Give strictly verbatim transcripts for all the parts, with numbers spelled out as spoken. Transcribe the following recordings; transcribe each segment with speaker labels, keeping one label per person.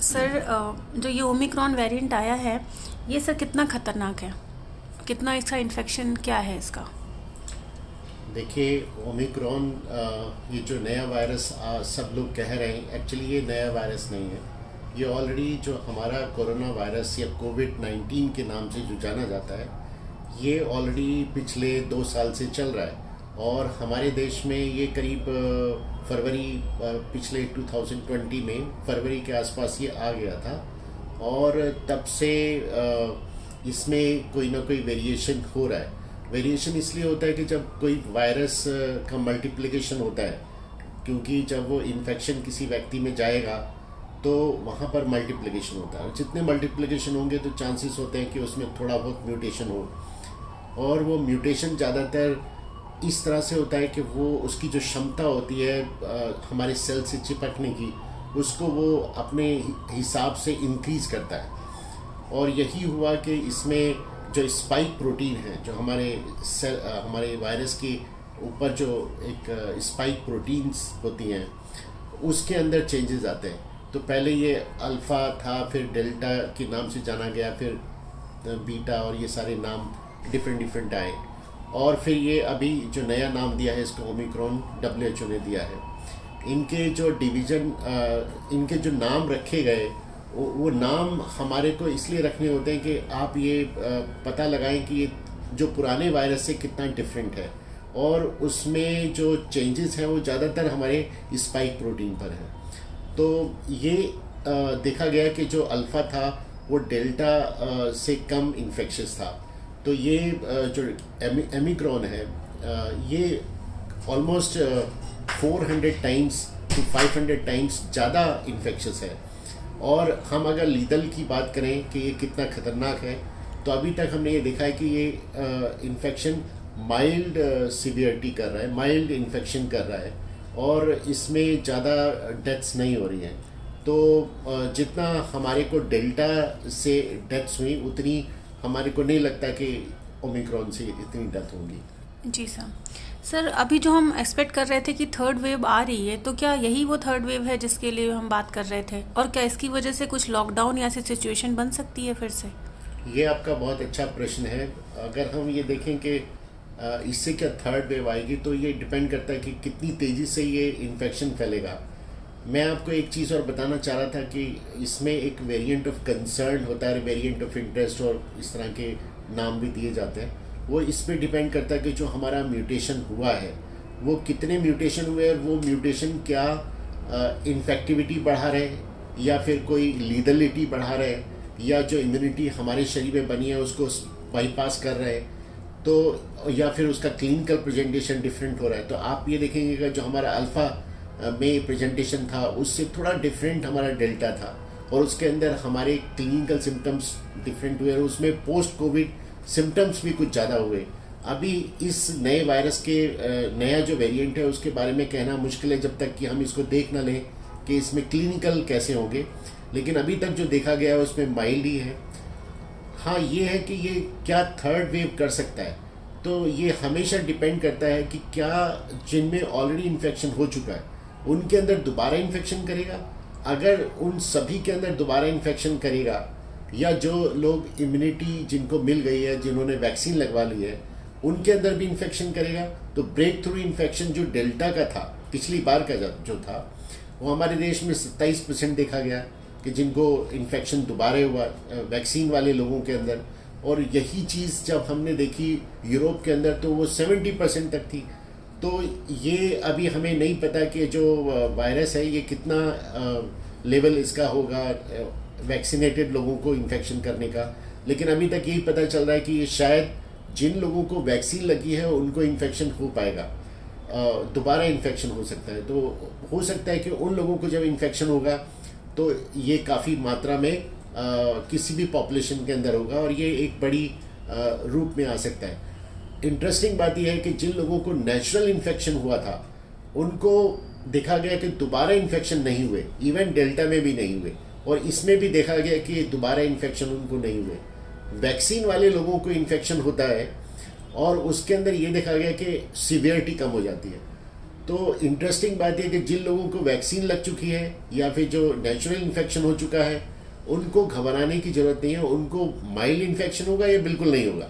Speaker 1: Sir अ, जो ये Omicron variant आया है, ये सर कितना खतरनाक है? कितना इसका इन्फेक्शन क्या है इसका?
Speaker 2: देखिए, ओमिक्रॉन ये जो नया वायरस आ, सब लोग कह रहे हैं, एक्चुअली ये नया वायरस नहीं है। ये ऑलरेडी जो हमारा कोरोना वायरस या कोविड नाइन्टीन के नाम से जो जाना जाता है, ये ऑलरेडी पिछले दो साल से चल रहा है। और हमारे देश में ये करीब अ, फरवरी अ, पिछले दो हज़ार बीस में फरवरी के आसपास ये आ गया था। और तब से अ, इसमें कोई ना कोई वेरिएशन हो रहा है। वेरिएशन इसलिए होता है कि जब कोई वायरस का मल्टीप्लिकेशन होता है, क्योंकि जब वो इन्फेक्शन किसी व्यक्ति में जाएगा तो वहाँ पर मल्टीप्लिकेशन होता है। जितने मल्टीप्लिकेशन होंगे तो चांसेस होते हैं कि उसमें थोड़ा बहुत म्यूटेशन हो। और वो म्यूटेशन ज़्यादातर इस तरह से होता है कि वो उसकी जो क्षमता होती है आ, हमारे सेल से चिपकने की, उसको वो अपने हिसाब से इंक्रीज करता है। और यही हुआ कि इसमें जो स्पाइक प्रोटीन है, जो हमारे सेल हमारे वायरस के ऊपर जो एक स्पाइक प्रोटीन्स होती हैं, उसके अंदर चेंजेस आते हैं। तो पहले ये अल्फ़ा था, फिर डेल्टा के नाम से जाना गया, फिर बीटा, और ये सारे नाम डिफरेंट डिफरेंट आए। और फिर ये अभी जो नया नाम दिया है इसको ओमिक्रॉन, डब्ल्यू एच ओ ने दिया है। इनके जो डिवीज़न, इनके जो नाम रखे गए, वो, वो नाम हमारे को इसलिए रखने होते हैं कि आप ये पता लगाएं कि ये जो पुराने वायरस से कितना डिफरेंट है। और उसमें जो चेंजेस हैं वो ज़्यादातर हमारे स्पाइक प्रोटीन पर हैं। तो ये देखा गया कि जो अल्फ़ा था वो डेल्टा से कम इन्फेक्शस था। तो ये जो ओमिक्रॉन है, ये almost four hundred times to five hundred times ज़्यादा इन्फेक्शस है। और हम अगर लीदल की बात करें कि ये कितना ख़तरनाक है, तो अभी तक हमने ये देखा है कि ये इन्फेक्शन माइल्ड सीवियरिटी कर रहा है, माइल्ड इन्फेक्शन कर रहा है, और इसमें ज़्यादा डेथ्स नहीं हो रही हैं। तो जितना हमारे को डेल्टा से डेथ्स हुई, उतनी हमारे को नहीं लगता कि ओमिक्रॉन से इतनी डेथ होंगी।
Speaker 1: जी सर। सर, अभी जो हम एक्सपेक्ट कर रहे थे कि थर्ड वेव आ रही है, तो क्या यही वो थर्ड वेव है जिसके लिए हम बात कर रहे थे? और क्या इसकी वजह से कुछ लॉकडाउन या ऐसी सिचुएशन बन सकती है फिर से?
Speaker 2: ये आपका बहुत अच्छा प्रश्न है। अगर हम ये देखें कि इससे क्या थर्ड वेव आएगी, तो ये डिपेंड करता है कि कितनी तेज़ी से ये इन्फेक्शन फैलेगा। मैं आपको एक चीज़ और बताना चाह रहा था कि इसमें एक वेरिएंट ऑफ कंसर्न होता है, वेरिएंट ऑफ इंटरेस्ट, और इस तरह के नाम भी दिए जाते हैं। वो इस पे डिपेंड करता है कि जो हमारा म्यूटेशन हुआ है वो कितने म्यूटेशन हुए, और वो म्यूटेशन क्या इन्फेक्टिविटी बढ़ा रहे हैं, या फिर कोई लीदलिटी बढ़ा रहे हैं, या जो इम्यूनिटी हमारे शरीर में बनी है उसको बाईपास कर रहे हैं, तो या फिर उसका क्लिनिकल प्रेजेंटेशन डिफरेंट हो रहा है। तो आप ये देखेंगे कि जो हमारा अल्फ़ा में प्रेजेंटेशन था उससे थोड़ा डिफरेंट हमारा डेल्टा था, और उसके अंदर हमारे क्लिनिकल सिम्टम्स डिफरेंट हुए, और उसमें पोस्ट कोविड सिम्टम्स भी कुछ ज़्यादा हुए। अभी इस नए वायरस के नया जो वेरिएंट है उसके बारे में कहना मुश्किल है, जब तक कि हम इसको देख ना लें कि इसमें क्लिनिकल कैसे होंगे। लेकिन अभी तक जो देखा गया है उसमें माइल्ड ही है। हाँ, ये है कि ये क्या थर्ड वेव कर सकता है, तो ये हमेशा डिपेंड करता है कि क्या जिनमें ऑलरेडी इन्फेक्शन हो चुका है उनके अंदर दोबारा इन्फेक्शन करेगा। अगर उन सभी के अंदर दोबारा इन्फेक्शन करेगा, या जो लोग इम्यूनिटी जिनको मिल गई है, जिन्होंने वैक्सीन लगवा ली है, उनके अंदर भी इन्फेक्शन करेगा, तो ब्रेक थ्रू इन्फेक्शन जो डेल्टा का था, पिछली बार का जो था, वो हमारे देश में सत्ताईस परसेंट देखा गया कि जिनको इन्फेक्शन दोबारा हुआ वैक्सीन वाले लोगों के अंदर। और यही चीज़ जब हमने देखी यूरोप के अंदर, तो वो सेवेंटी परसेंट तक थी। तो ये अभी हमें नहीं पता कि जो वायरस है ये कितना लेवल इसका होगा वैक्सीनेटेड लोगों को इन्फेक्शन करने का। लेकिन अभी तक यही पता चल रहा है कि ये शायद जिन लोगों को वैक्सीन लगी है उनको इन्फेक्शन हो पाएगा, दोबारा इन्फेक्शन हो सकता है। तो हो सकता है कि उन लोगों को जब इन्फेक्शन होगा तो ये काफ़ी मात्रा में आ, किसी भी पॉपुलेशन के अंदर होगा, और ये एक बड़ी आ, रूप में आ सकता है। इंटरेस्टिंग बात यह है कि जिन लोगों को नेचुरल इन्फेक्शन हुआ था उनको देखा गया कि दोबारा इन्फेक्शन नहीं हुए, इवन डेल्टा में भी नहीं हुए, और इसमें भी देखा गया कि दोबारा इन्फेक्शन उनको नहीं हुए। वैक्सीन वाले लोगों को इन्फेक्शन होता है और उसके अंदर ये देखा गया कि सीवियरिटी कम हो जाती है। तो इंटरेस्टिंग बात यह कि जिन लोगों को वैक्सीन लग चुकी है या फिर जो नेचुरल इन्फेक्शन हो चुका है, उनको घबराने की जरूरत नहीं है। उनको माइल्ड इन्फेक्शन होगा या बिल्कुल नहीं होगा,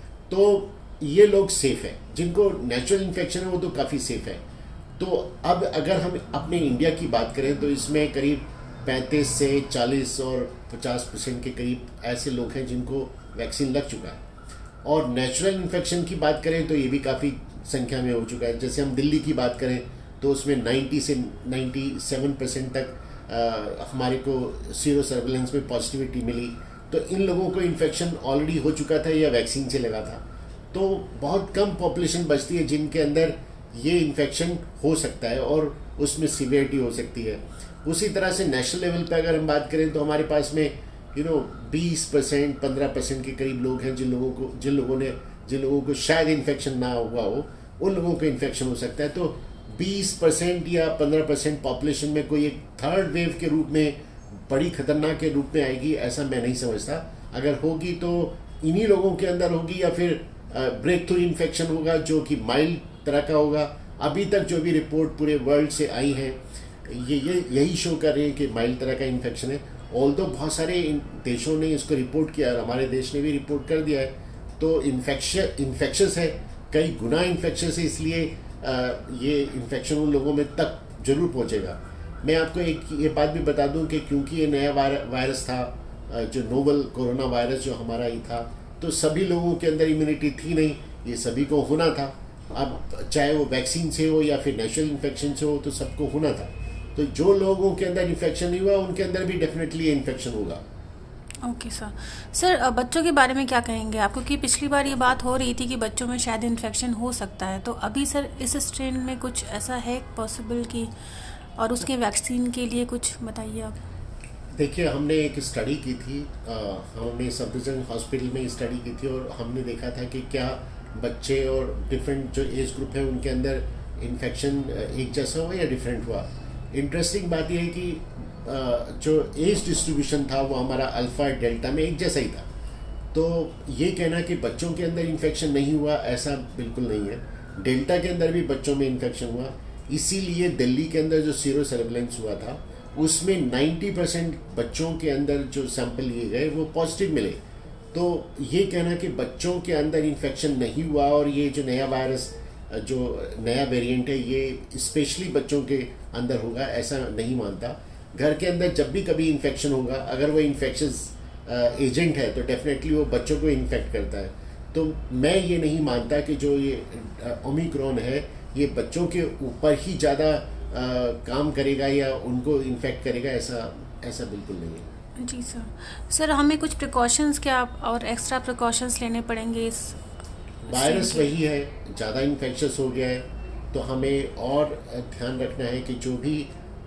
Speaker 2: तो ये लोग सेफ है। जिनको नेचुरल इन्फेक्शन है वो तो काफ़ी सेफ है। तो अब अगर हम अपने इंडिया की बात करें तो इसमें करीब पैंतीस से चालीस और पचास परसेंट के करीब ऐसे लोग हैं जिनको वैक्सीन लग चुका है। और नेचुरल इन्फेक्शन की बात करें तो ये भी काफ़ी संख्या में हो चुका है। जैसे हम दिल्ली की बात करें तो उसमें नब्बे से सत्तानवे परसेंट तक आ, हमारे को सीरो सर्वेलेंस में पॉजिटिविटी मिली। तो इन लोगों को इन्फेक्शन ऑलरेडी हो चुका था या वैक्सीन से लगा था। तो बहुत कम पॉपुलेशन बचती है जिनके अंदर ये इन्फेक्शन हो सकता है और उसमें सीवियरिटी हो सकती है। उसी तरह से नेशनल लेवल पे अगर हम बात करें तो हमारे पास में यू नो बीस परसेंट पंद्रह परसेंट के करीब लोग हैं जिन लोगों को जिन लोगों ने जिन लोगों को शायद इन्फेक्शन ना हुआ हो, उन लोगों को इन्फेक्शन हो सकता है। तो बीस परसेंट या पंद्रह परसेंट पॉपुलेशन में कोई एक थर्ड वेव के रूप में बड़ी खतरनाक के रूप में आएगी, ऐसा मैं नहीं समझता। अगर होगी तो इन्हीं लोगों के अंदर होगी या फिर ब्रेक थ्रू इन्फेक्शन होगा जो कि माइल्ड तरह का होगा। अभी तक जो भी रिपोर्ट पूरे वर्ल्ड से आई हैं ये ये यही शो कर रहे हैं कि माइल्ड तरह का इन्फेक्शन है। ऑल्दो बहुत सारे देशों ने इसको रिपोर्ट किया और हमारे देश ने भी रिपोर्ट कर दिया है। तो इन्फेक्शन इन्फेक्शस है, कई गुना इन्फेक्शस है, इसलिए आ, ये इन्फेक्शन उन लोगों में तक जरूर पहुंचेगा। मैं आपको एक ये बात भी बता दूं कि क्योंकि ये नया वायरस था, जो नोवल कोरोना वायरस जो हमारा ही था, तो सभी लोगों के अंदर इम्यूनिटी थी नहीं, ये सभी को होना था। अब चाहे वो वैक्सीन से हो या फिर नेचुरल इन्फेक्शन से हो, तो सबको होना था। तो जो लोगों के अंदर इन्फेक्शन नहीं हुआ उनके अंदर भी डेफिनेटली ये इन्फेक्शन होगा।
Speaker 1: Okay sir. सर बच्चों के बारे में क्या कहेंगे आप, क्योंकि पिछली बार ये बात हो रही थी कि बच्चों में शायद इन्फेक्शन हो सकता है, तो अभी सर इस स्ट्रेन में कुछ ऐसा है पॉसिबल कि, और उसके वैक्सीन के लिए कुछ बताइए आप।
Speaker 2: देखिए, हमने एक स्टडी की थी, आ, हमने सब डिवीजन हॉस्पिटल में स्टडी की थी और हमने देखा था कि क्या बच्चे और डिफरेंट जो एज ग्रुप है उनके अंदर इन्फेक्शन एक जैसा हुआ या डिफरेंट हुआ। इंटरेस्टिंग बात यह है कि जो एज डिस्ट्रीब्यूशन था वो हमारा अल्फा डेल्टा में एक जैसा ही था। तो ये कहना कि बच्चों के अंदर इन्फेक्शन नहीं हुआ, ऐसा बिल्कुल नहीं है। डेल्टा के अंदर भी बच्चों में इन्फेक्शन हुआ, इसीलिए दिल्ली के अंदर जो सीरो सर्वेलेंस हुआ था उसमें नब्बे परसेंट बच्चों के अंदर जो सैंपल लिए गए वो पॉजिटिव मिले। तो ये कहना कि बच्चों के अंदर इन्फेक्शन नहीं हुआ और ये जो नया वायरस जो नया वेरिएंट है ये स्पेशली बच्चों के अंदर होगा, ऐसा नहीं मानता। घर के अंदर जब भी कभी इन्फेक्शन होगा, अगर वो इन्फेक्शस एजेंट है तो डेफिनेटली वो बच्चों को इन्फेक्ट करता है। तो मैं ये नहीं मानता कि जो ये ओमिक्रॉन है ये बच्चों के ऊपर ही ज़्यादा काम करेगा या उनको इन्फेक्ट करेगा, ऐसा ऐसा बिल्कुल नहीं है।
Speaker 1: जी सर। सर हमें कुछ प्रिकॉशंस क्या और एक्स्ट्रा प्रिकॉशंस लेने पड़ेंगे इस
Speaker 2: वायरस वही है, ज़्यादा इन्फेक्शस हो गया है तो हमें और ध्यान रखना है कि जो भी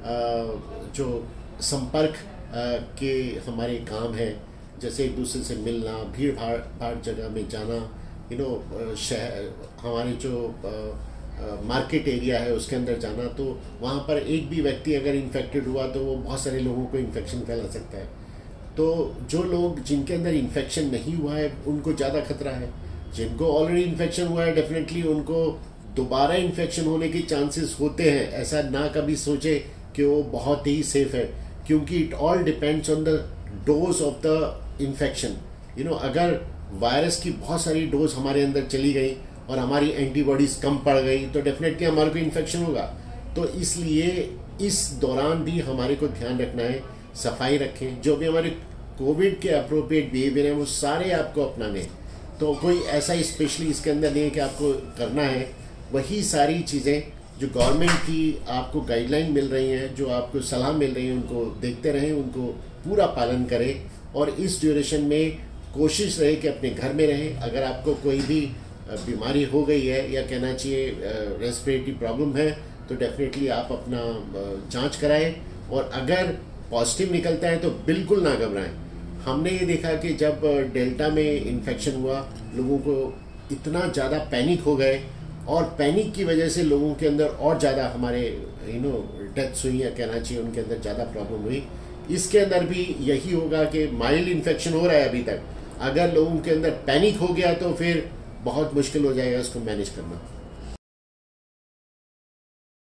Speaker 2: जो संपर्क के हमारे काम है, जैसे एक दूसरे से मिलना, भीड़ भाड़ भाड़ जगह में जाना, यू नो शहर हमारे जो मार्केट एरिया है उसके अंदर जाना, तो वहाँ पर एक भी व्यक्ति अगर इन्फेक्टेड हुआ तो वो बहुत सारे लोगों को इन्फेक्शन फैला सकता है। तो जो लोग जिनके अंदर इन्फेक्शन नहीं हुआ है उनको ज़्यादा खतरा है। जिनको ऑलरेडी इन्फेक्शन हुआ है डेफिनेटली उनको दोबारा इन्फेक्शन होने के चांसेस होते हैं। ऐसा ना कभी सोचे कि वो बहुत ही सेफ है, क्योंकि it all depends on the dose of the infection. You know अगर वायरस की बहुत सारी डोज हमारे अंदर चली गई और हमारी एंटीबॉडीज कम पड़ गई तो डेफिनेटली हमारे को इन्फेक्शन होगा। तो इसलिए इस दौरान भी हमारे को ध्यान रखना है, सफाई रखें, जो भी हमारे कोविड के अप्रोप्रिएट बिहेवियर है वो सारे आपको अपनाने हैं। तो कोई ऐसा स्पेशली इसके अंदर नहीं है कि आपको करना है, वही सारी चीज़ें जो गवर्नमेंट की आपको गाइडलाइन मिल रही हैं, जो आपको सलाह मिल रही है, उनको देखते रहें, उनको पूरा पालन करें और इस ड्यूरेशन में कोशिश रहे कि अपने घर में रहें। अगर आपको कोई भी बीमारी हो गई है या कहना चाहिए रेस्पिरेटरी प्रॉब्लम है तो डेफिनेटली आप अपना जांच कराएं और अगर पॉजिटिव निकलता है तो बिल्कुल ना घबराएं। हमने ये देखा कि जब डेल्टा में इन्फेक्शन हुआ लोगों को इतना ज़्यादा पैनिक हो गए और पैनिक की वजह से लोगों के अंदर और ज़्यादा हमारे यू नो डेथ्स हुई या कहना चाहिए उनके अंदर ज़्यादा प्रॉब्लम हुई। इसके अंदर भी यही होगा कि माइल्ड इन्फेक्शन हो रहा है अभी तक, अगर लोगों के अंदर पैनिक हो गया तो फिर बहुत मुश्किल हो जाएगा इसको मैनेज करना।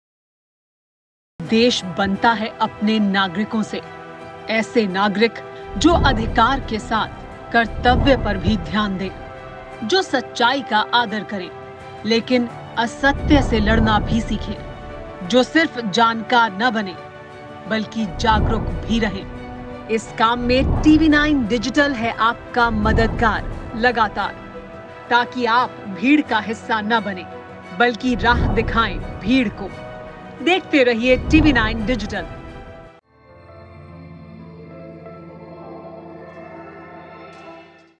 Speaker 3: देश बनता है अपने नागरिकों से। ऐसे नागरिक जो अधिकार के साथ कर्तव्य पर भी ध्यान दें, जो सच्चाई का आदर करें लेकिन असत्य से लड़ना भी सीखें, जो सिर्फ जानकार न बने बल्कि जागरूक भी रहें। इस काम में टीवी नाइन डिजिटल है आपका मददगार लगातार, ताकि आप भीड़ का हिस्सा न बने बल्कि राह दिखाएं भीड़ को। देखते रहिए टीवी नाइन डिजिटल।